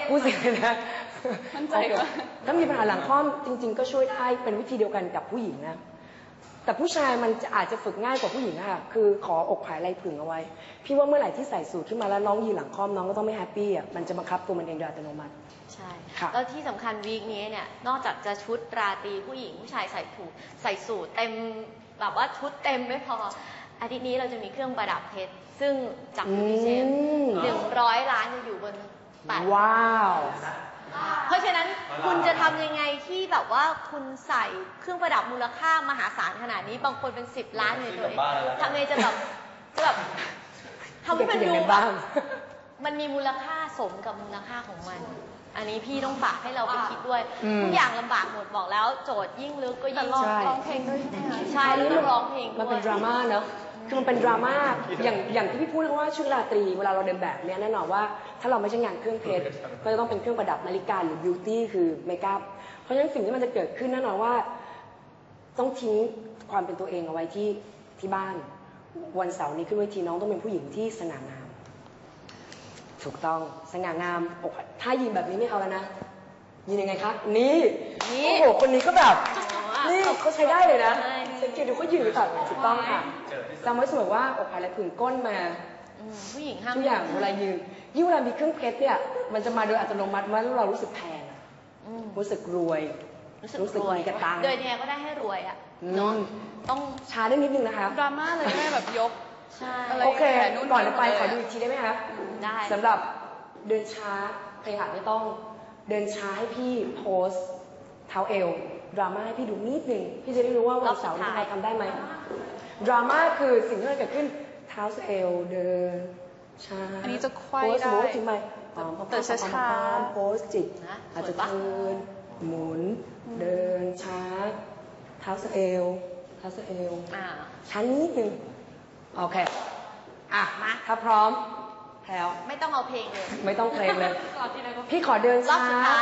พูดเสร็จนะมั่นใจว่าถ้ามีปัญหาหลังคล่อมจริงๆก็ช่วยได้เป็นวิธีเดียวกันกับผู้หญิงนะแต่ผู้ชายมันอาจจะฝึกง่ายกว่าผู้หญิงค่ะคือขออกผายไหล่ผึ่งเอาไว้พี่ว่าเมื่อไหร่ที่ใส่สูทขึ้นมาแล้วน้องยืนหลังคล่อมน้องก็ต้องไม่แฮปปี้อ่ะมันจะบังคับตัวมันเองโดยอัตโนมัติใช่ค่ะแล้วที่สำคัญวีคนี้เนี่ยนอกจากจะชุดราตรีผู้หญิงผู้ชายใส่สูทเต็มแบบว่าชุดเต็มไม่พออาทิตย์นี้เราจะมีเครื่องประดับเพชรซึ่งจากพิเศษ100 ล้านจะอยู่บนตัดว้าวเพราะฉะนั้นคุณจะทำยังไงที่แบบว่าคุณใส่เครื่องประดับมูลค่ามหาศาลขนาดนี้บางคนเป็น10 ล้านในตัวเองทำไงจะแบบทำให้มันดูบ้างมันมีมูลค่าสมกับมูลค่าของมันอันนี้พี่ต้องฝากให้เราไปคิดด้วยทุกอย่างลำบากหมดบอกแล้วโจทย์ยิ่งลึกก็ยิ่งร้องเพลงด้วยใช่ไหมคะใช่ต้องร้องเพลงมันเป็นดราม่าเนอะคือมันเป็นดราม่าอย่างที่พี่พูดว่าชุดราตรีเวลาเราเดินแบบเนี้ยแน่นอนว่าถ้าเราไม่ใช่งานเครื่องเพชรก็จะต้องเป็นเครื่องประดับนาฬิกาหรือบิวตี้คือเมคอัพเพราะฉะนั้นสิ่งที่มันจะเกิดขึ้นแน่นอนว่าต้องทิ้งความเป็นตัวเองเอาไว้ที่บ้านวันเสาร์นี้ขึ้นเวทีน้องต้องเป็นผู้หญิงที่สง่างามถูกต้องสง่างามถ้ายืนแบบนี้ไม่เอาแล้วนะยืนยังไงคะนี่โอ้โหคนนี้ก็แบบนี่เขาใช้ได้เลยนะสังเกตดูเขายืนแบบถูกต้องค่ะจำไว้เสมอว่าอกผายและผึ่งก้นมาผู้หญิงห้ามทุกอย่างเวลายืนยิ่งเวลามีเครื่องเพชรเนี่ยมันจะมาโดยอัตโนมัติเมื่อเรารู้สึกแพงรู้สึกรวยรู้สึกมีกระตังโดยเนี่ยก็ได้ให้รวยอ่ะเนาะต้องช้าได้นิดนึงนะคะดราม่าเลยแม่แบบยกโอเคก่อนจะไปขอดูอีกทีได้ไหมคะได้สำหรับเดินช้าเพลงอาจไม่ต้องเดินช้าให้พี่โพสเท้าเอวดราม่าให้พี่ดูนิดนึงพี่จะได้รู้ว่าวันเสาร์นี้เราทำได้ไหมดราม่าคือสิ่งที่เกิดขึ้นเท้าเอวเดินช้าอันนี้จะควายได้ถึงไหมแต่ช้าโพสจิตอาจจะเทินหมุนเดินช้าเท้าเอวช้านิดนึงโอเคมาถ้าพร้อมแล้วไม่ต้องเอาเพลงเลยไม่ต้องเพลงเลยพี่ขอเดินช้า